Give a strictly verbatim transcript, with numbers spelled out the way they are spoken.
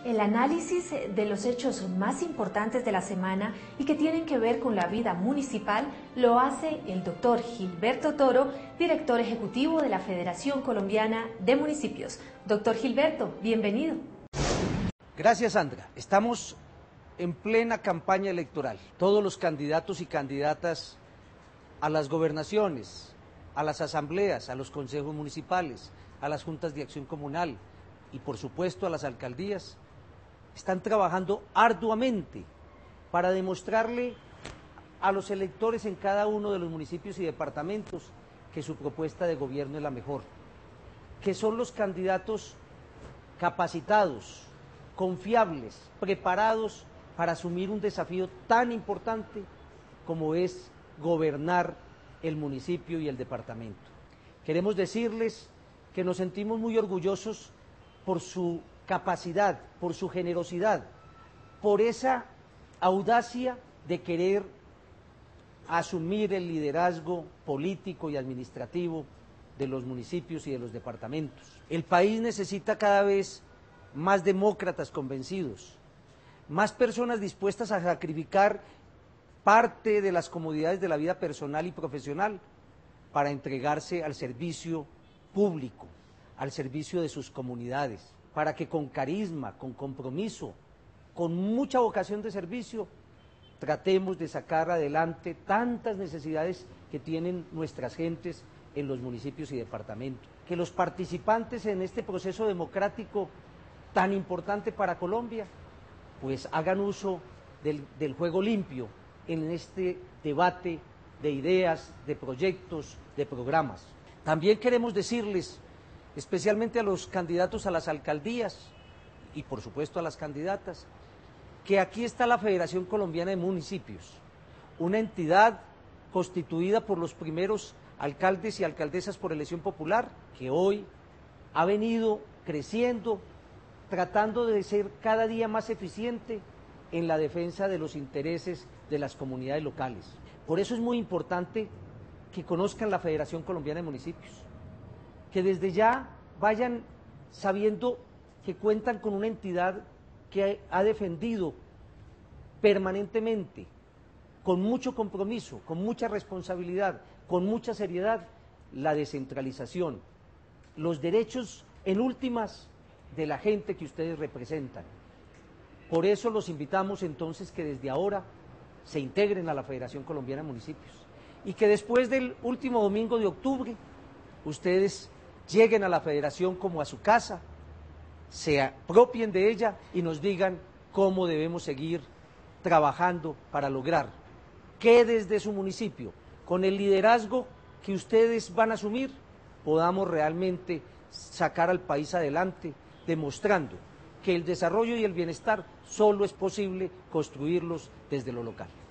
El análisis de los hechos más importantes de la semana y que tienen que ver con la vida municipal lo hace el doctor Gilberto Toro, director ejecutivo de la Federación Colombiana de Municipios. Doctor Gilberto, bienvenido. Gracias, Sandra. Estamos en plena campaña electoral. Todos los candidatos y candidatas a las gobernaciones, a las asambleas, a los consejos municipales, a las juntas de acción comunal y por supuesto a las alcaldías, están trabajando arduamente para demostrarle a los electores en cada uno de los municipios y departamentos que su propuesta de gobierno es la mejor, que son los candidatos capacitados, confiables, preparados para asumir un desafío tan importante como es gobernar el municipio y el departamento. Queremos decirles que nos sentimos muy orgullosos por su capacidad, por su generosidad, por esa audacia de querer asumir el liderazgo político y administrativo de los municipios y de los departamentos. El país necesita cada vez más demócratas convencidos, más personas dispuestas a sacrificar parte de las comodidades de la vida personal y profesional para entregarse al servicio público, al servicio de sus comunidades, para que con carisma, con compromiso, con mucha vocación de servicio, tratemos de sacar adelante tantas necesidades que tienen nuestras gentes en los municipios y departamentos. Que los participantes en este proceso democrático tan importante para Colombia, pues hagan uso del, del juego limpio en este debate de ideas, de proyectos, de programas. También queremos decirles, especialmente a los candidatos a las alcaldías y por supuesto a las candidatas, que aquí está la Federación Colombiana de Municipios, una entidad constituida por los primeros alcaldes y alcaldesas por elección popular, que hoy ha venido creciendo, tratando de ser cada día más eficiente en la defensa de los intereses de las comunidades locales. Por eso es muy importante que conozcan la Federación Colombiana de Municipios, que desde ya vayan sabiendo que cuentan con una entidad que ha defendido permanentemente, con mucho compromiso, con mucha responsabilidad, con mucha seriedad, la descentralización, los derechos en últimas de la gente que ustedes representan. Por eso los invitamos entonces que desde ahora se integren a la Federación Colombiana de Municipios y que después del último domingo de octubre ustedes lleguen a la Federación como a su casa, se apropien de ella y nos digan cómo debemos seguir trabajando para lograr que desde su municipio, con el liderazgo que ustedes van a asumir, podamos realmente sacar al país adelante, demostrando que el desarrollo y el bienestar solo es posible construirlos desde lo local.